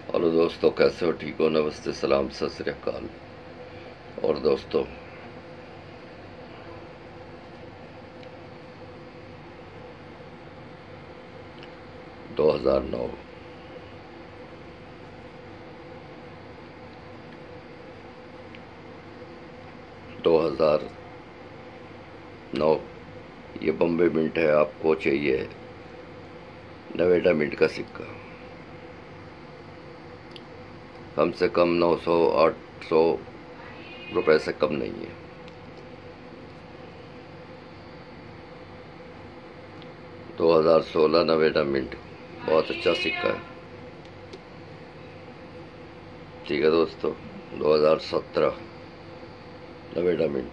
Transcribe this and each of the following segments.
Hello दोस्तों, कैसे हो? ठीक हो? नमस्ते, सलाम, सत श्री अकाल। और दोस्तों, 2009 2009 ये बम्बे मिंट है। आपको चाहिए नवेटा मिंट का सिक्का। कम से कम 900-800 रुपए से कम नहीं है। 2016 नवेटा मिंट बहुत अच्छा सिक्का है। ठीक है दोस्तों। 2017 Noida mint.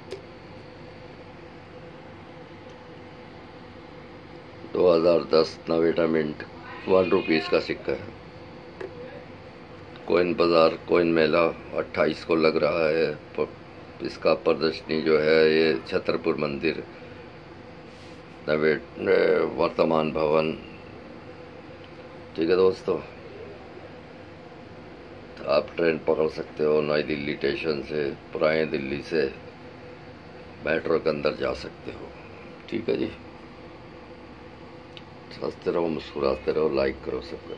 2010 Noida mint 1 rupees का सिक्का है। कोइन बाज़ार, कोइन मेला 28 को लग रहा है। इसका प्रदर्शनी जो है ये छतरपुर मंदिर, नवे वर्तमान भवन। ठीक है दोस्तों, तो आप ट्रेन पकड़ सकते हो नई दिल्ली स्टेशन से, पुरानी दिल्ली से मेट्रो के अंदर जा सकते हो। ठीक है जी। हंसते रहो, मुस्कुराते रहो, लाइक करो, सब करो।